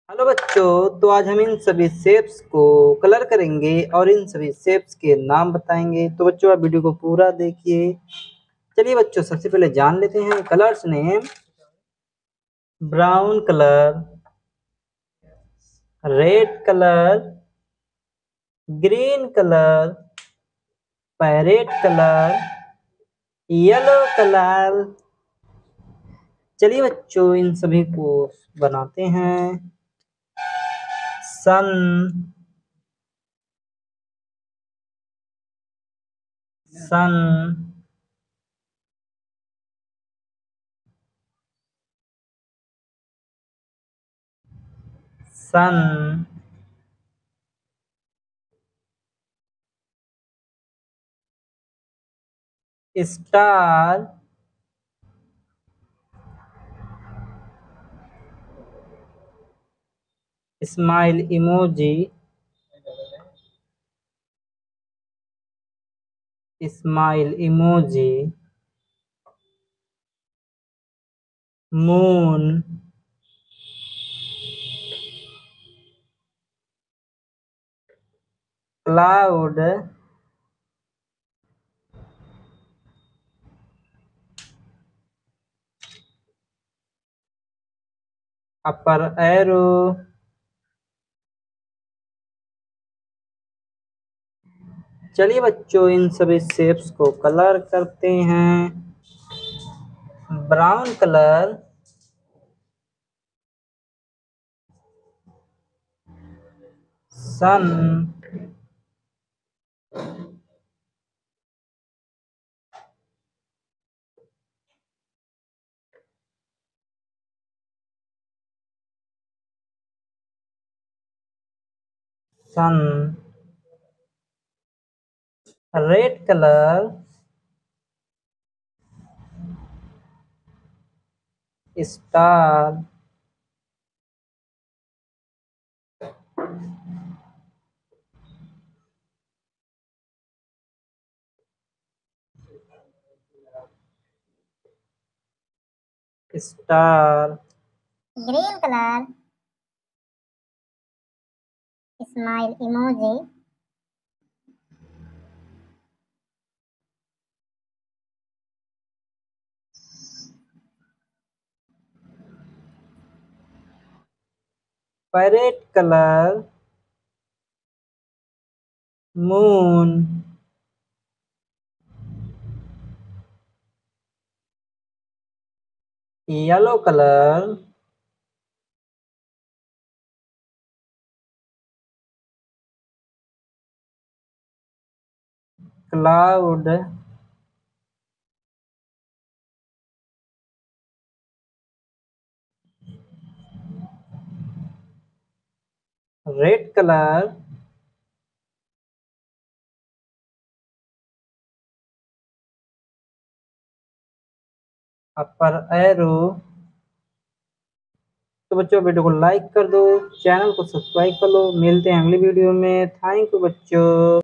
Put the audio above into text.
Hello बच्चों, तो आज हम इन सभी शेप्स को कलर करेंगे और इन सभी शेप्स के नाम बताएंगे। तो बच्चों आप वीडियो को पूरा देखिए। चलिए बच्चों, सबसे पहले जान लेते हैं colours name. Brown colour, red colour, green colour, parrot colour, yellow colour. चलिए बच्चों, इन सभी को बनाते हैं। Sun, sun, sun, star, smile emoji, smile emoji, moon, cloud, upper arrow, चलिए बच्चों, इन सभी शेप्स को कलर करते हैं। Brown colour, sun, sun, red colour, star, star, green colour, smile emoji, parrot colour, moon, yellow colour, cloud, red colour, upper arrow. तो बच्चों video को लाइक कर दो, चैनल को सब्सक्राइब कर लो। मिलते हैं अगली वीडियो में। थैंक यू बच्चों।